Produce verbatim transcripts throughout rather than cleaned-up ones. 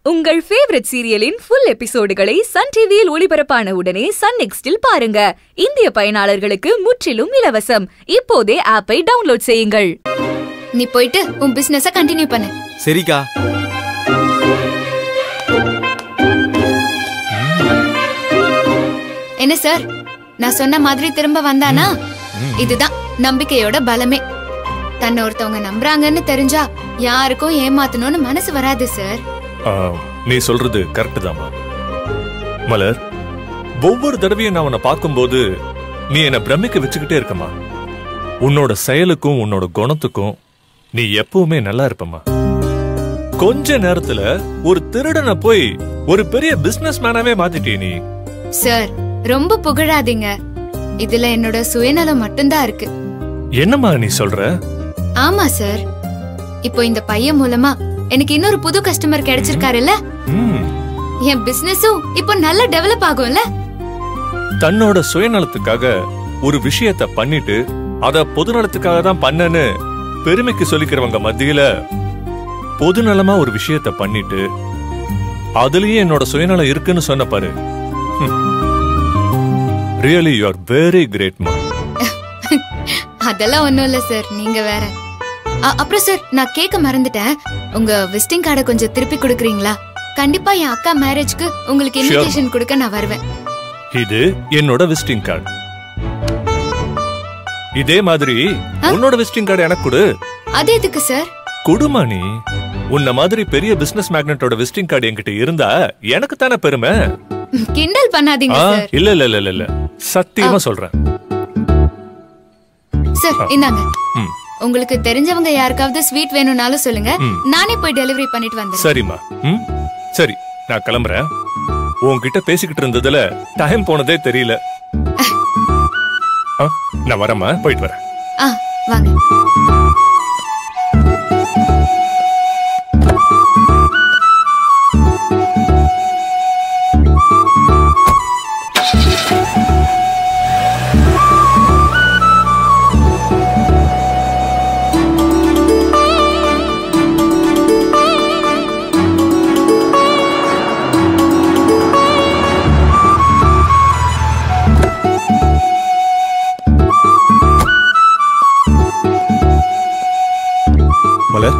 உங்கள் ஃபேவரட் சீரியலின் ஃபுல் எபிசோடுகளை சன் டிவியில் ஒளிபரப்பான உடனே சன் நெக்ஸ்டில் பாருங்க. இந்திய பயனாளர்களுக்கு முற்றிலும் இலவசம். இப்போதே ஆப்பை டவுன்லோட் செய்யுங்கள். நீ போயிட்டு உன் பிசினஸ கண்டினியூ பண்ணு. சரிக்கா. என்ன சார், நான் சொன்ன மாதிரி திரும்ப வந்தானா? இதுதான் நம்பிக்கையோட பலமே. தன்னை ஒருத்தவங்க நம்புறாங்கன்னு தெரிஞ்சா யாருக்கும் ஏமாத்தணும்னு மனசு வராது சார். நீ சொல்றது கரெக்ட் தாமா மலர். ஒவ்வொரு தடவையும் நான் உன்னை பார்க்கும்போது நீ என்ன பிரமிக்க வச்சுக்கிட்டே இருக்கமா. உன்னோட செயலுக்கும் உன்னோட குணத்துக்கும் நீ எப்பவுமே நல்லா இருப்பமா. கொஞ்ச நேரத்துல ஒரு திருடனை போய் ஒரு பெரிய பிசினஸ் மேனாவே மாத்திட்டே நீ. சார் ரொம்ப புகழாதீங்க. இதுல என்னோட சுயநலம் மட்டும்தான் இருக்கு. என்னம்மா நீ சொல்ற? ஆமா சார், இப்போ இந்த பையன் மூலமா எனக்கு இன்னொரு புது கஸ்டமர் கிடைச்சிருக்காருல்ல, என் பிசினஸும் இப்போ நல்லா டெவலப் ஆகும்ல. தன்னோட சுயநலத்துக்காக ஒரு விஷயத்த பண்ணிட்டு அத பொதுநலத்துக்காக தான் பண்ணன்னு பெருமைக்கு சொல்லிக்கிறவங்க மத்தியில பொதுநலமா ஒரு விஷயத்த பண்ணிட்டு அதுலயே என்னோட சுயநலம் இருக்குன்னு சொன்ன பாரு. Really you are very great மா. அதெல்லாம் ஒண்ணும் இல்ல சார், நீங்க வேற. அப்புறம் சார், நான் கேட்க மறந்துட்டேன். உங்க விசிட்டிங் கார்டை கொஞ்சம் திருப்பி கொடுக்கறீங்களா? கண்டிப்பா என் அக்கா மேரேஜ்க்கு உங்களுக்கு இன்விடேஷன் கொடுக்க நான் வருவேன். இது என்னோட விசிட்டிங் கார்டு. இதே மாதிரி உன்னோட விசிட்டிங் கார்டு எனக்கு கொடு. அது எதுக்கு சார்? குடுமா நீ. உன்ன மாதிரி பெரிய பிசினஸ் மேக்னட்டோட விசிட்டிங் கார்டு என்கிட்ட இருந்தா எனக்கு தானே பெருமை. கிண்டல் பண்ணாதீங்க சார். இல்ல இல்ல இல்ல இல்ல சத்தியமா சொல்றேன் சார். இந்தாங்க. உங்களுக்கு தெரிஞ்சவங்க யாருக்காவது ஸ்வீட் வேணும்னாலும் சொல்லுங்க, நானே போய் டெலிவரி பண்ணிட்டு வந்தேன். சரிம்மா. ம் சரி, நான் கிளம்புறேன். உன்கிட்ட பேசிக்கிட்டு இருந்ததுல டைம் போனதே தெரியல. நான் வரேம்மா, போயிட்டு வரேன். ஆ வாங்க. மலர்,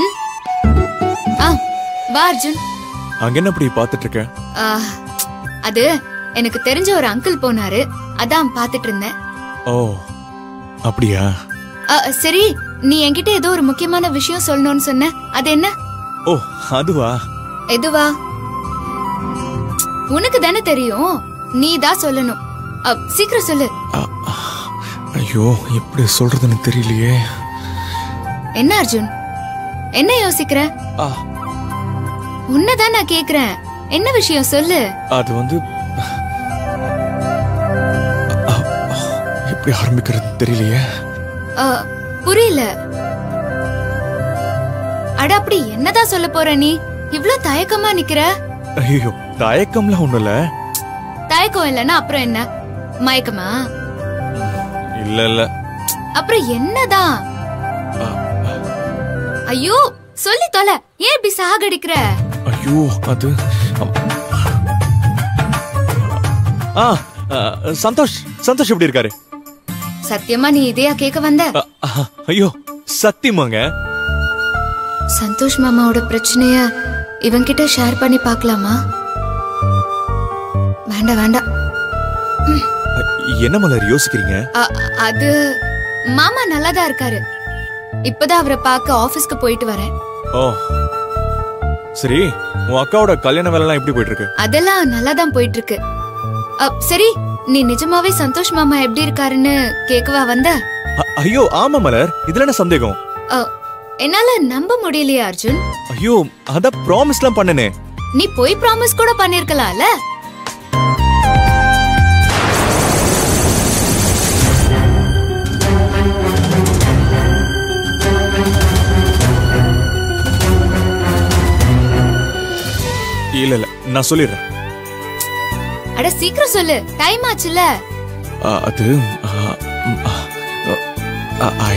வா அர்ஜுன். அங்க என்ன அப்படி பாத்துட்டு இருக்க? அது எனக்கு தெரிஞ்ச ஒரு அங்கிள் போனாரு, அதான் பாத்துட்டு இருந்தேன். ஓ அப்படியா? சரி, நீ என்கிட்ட ஏதோ ஒரு முக்கியமான விஷயம் சொல்லணும்னு சொன்ன, அது என்ன? ஓ அதுவா? எதுவா? உனக்கு தானே தெரியும், நீ தான் சொல்லணும். சீக்கிரம் சொல்லு. ஐயோ, எப்படி சொல்றதுன்னு தெரியலையே. என்ன அர்ஜுன், என்ன யோசிக்கிற? உன்னதான் நான் கேக்குறேன், என்ன விஷயம் சொல்லு. அது வந்து எப்படி ஆரம்பிக்கிறது தெரியலையே. புரியல. அட அப்படி என்னதான் சொல்ல போற நீ? இவ்ளோ தயக்கமா நிக்கிற. ஐயோ, தயக்கம்லாம் ஒண்ணும் இல்ல. தயக்கம் இல்லன்னா அப்புறம் என்ன? மயக்கமா? இல்ல இல்ல. அப்புறம் என்னதான்? ஐயோ சொல்லி தொலை, ஏன் இப்படி சாகடிக்கிற? ஐயோ அது ஆ சந்தோஷ். சந்தோஷ் எப்படி இருக்காரு? சத்தியமா நீ இதையா கேட்க வந்த? ஐயோ சத்தியமாங்க. சந்தோஷ் மாமாவோட பிரச்சனைய இவன்கிட்ட ஷேர் பண்ணி பார்க்கலாமா? வேண்டாம் வேண்டாம். என்ன மலர் யோசிக்கிறீங்க? அது மாமா நல்லாதான் இருக்காரு. இப்பதான் அவரை பார்க்க ஆபீஸ்க்கு போயிட்டு வரேன். ஓ சரி, உன் அக்காவோட கல்யாண வேலை எல்லாம் எப்படி போயிட்டு இருக்கு? அதெல்லாம் நல்லாதான் போயிட்டு இருக்கு. சரி, நீ நிஜமாவே சந்தோஷ் மாமா எப்படி இருக்காருன்னு கேட்கவா வந்த? ஐயோ ஆமா மலர், இதுல என்ன சந்தேகம்? என்னால நம்ப முடியலையா அர்ஜுன்? ஐயோ, அத ப்ராமிஸ்லாம் பண்ணனே. நீ போய் ப்ராமிஸ் கூட பண்ணிருக்கலாம்ல. இல்ல இல்ல, நான் சொல்லிடுறேன். அட சீக்கிரம் சொல்லு, டைம் ஆச்சுல. அது ஐ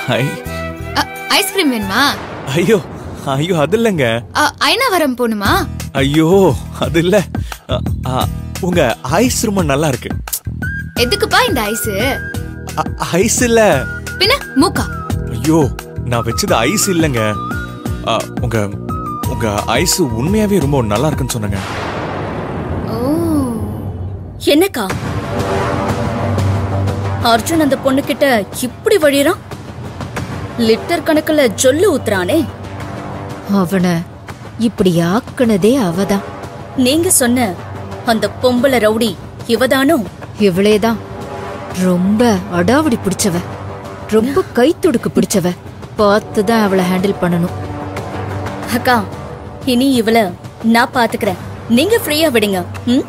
ஐஸ்கிரீம் வேணுமா? ஐயோ ஐயோ அது இல்லங்க. ஐநாவரம் போணுமா? ஐயோ அது இல்ல. உங்க ஐஸ் ரொம்ப நல்லா இருக்கு. எதுக்குப்பா இந்த ஐஸ்? ஐஸ் இல்ல பின்ன மூக்கா? ஐயோ நான் வச்சது ஐஸ் இல்லங்க. உங்க உங்க ஐஸ் உண்மையாவே ரொம்ப நல்லா இருக்குன்னு சொன்னங்க. ஓ என்னக்கா அர்ஜுன் அந்த பொண்ணு கிட்ட இப்படி வழிறான்? லிட்டர் கணக்குல ஜொல்லு ஊத்துறானே. அவனை இப்படி ஆக்குனதே அவதான். நீங்க சொன்ன அந்த பொம்பளை ரவுடி இவதானோ? இவளேதான். ரொம்ப அடாவடி பிடிச்சவ, ரொம்ப கைத்துடுக்கு பிடிச்சவ. பார்த்துதான் அவளை ஹேண்டில் பண்ணணும். அக்கா இனி இவள நான் பாத்துக்கிறேன், நீங்க ஃப்ரீயா விடுங்க.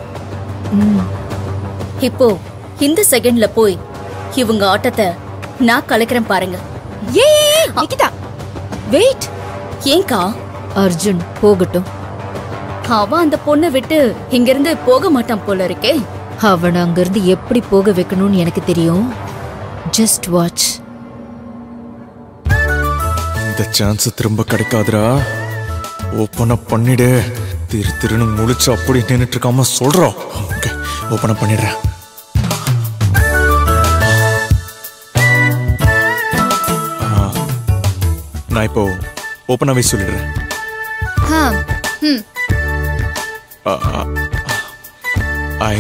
இப்போ இந்த செகண்ட்ல போய் இவங்க ஆட்டத்தை நான் கலக்கிறேன் பாருங்க. ஏய் நிகிதா வெயிட். ஏங்கா? அர்ஜுன் போகட்டும். அவன் அந்த பொண்ணை விட்டு இங்க இருந்து போக மாட்டான் போல இருக்கே. அவனை அங்கிருந்து எப்படி போக வைக்கணும்னு எனக்கு தெரியும். Just watch. இந்த சான்ஸ் திரும்ப கிடைக்காதுடா. ஓபன் அப் பண்ணிடு. திரு திருன்னு முழிச்சு அப்படி நின்னுட்டு இருக்காம சொல்றோம். ஓகே ஓபன் அப் பண்ணிடுறேன். நான் இப்போ ஓபனாவே சொல்லிடுறேன். ஐ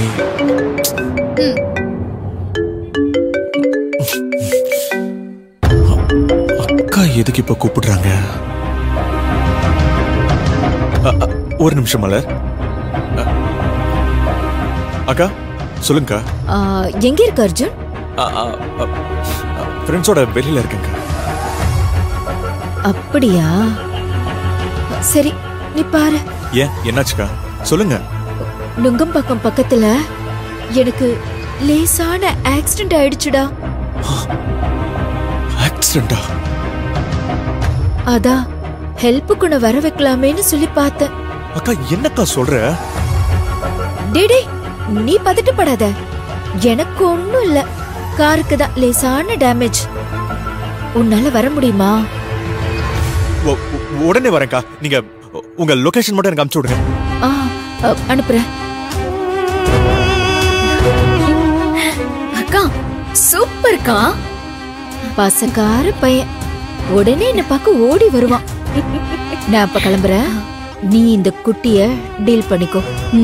அக்கா எதுக்கு இப்ப கூப்பிடுறாங்க? ஒரு நிமிஷம் மலர். அக்கா சொல்லுங்க. எங்க இருக்கு அர்ஜுன்? ஃப்ரெண்ட்ஸோட வெளியில இருக்குங்க. அப்படியா? சரி நீ பாரு. ஏன் என்னாச்சுக்கா சொல்லுங்க. நுங்கம்பாக்கம் பக்கத்துல எனக்கு லேசான ஆக்சிடென்ட் ஆயிடுச்சுடா. ஆக்சிடென்ட்டா? அதான் ஹெல்ப்புக்கு நான் வர வைக்கலாமேன்னு சொல்லி பார்த்தேன். அக்கா என்னக்கா சொல்ற? டேடே நீ பதட்டப்படாத. எனக்கு ஒண்ணும் இல்ல. காருக்கு தான் லேசான டேமேஜ். உன்னால வர முடியுமா? உடனே வரேன்க்கா. நீங்க உங்க லொகேஷன் மட்டும் எனக்கு அனுப்பிச்சு விடுங்க. அனுப்புறேன். அக்கா சூப்பர்க்கா. பசக்கார பையன் உடனே என்ன பார்க்க ஓடி வருவான். நான் அப்ப கிளம்புறேன். நீ இந்த குட்டிய டீல் பண்ணிக்கோ.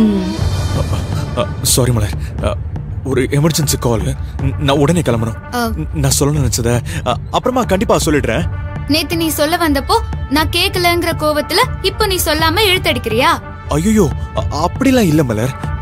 சாரி மலர், ஒரு எமர்ஜென்சி கால். நான் உடனே கிளம்பணும். நான் சொல்ல நினைச்சத அப்புறமா கண்டிப்பா சொல்லிடுறேன். நேத்து நீ சொல்ல வந்தப்போ நான் கேக்கலங்கிற கோவத்துல இப்ப நீ சொல்லாம இழுத்தடிக்கிறியா? ஐயோ அப்படிலாம் இல்ல மலர்.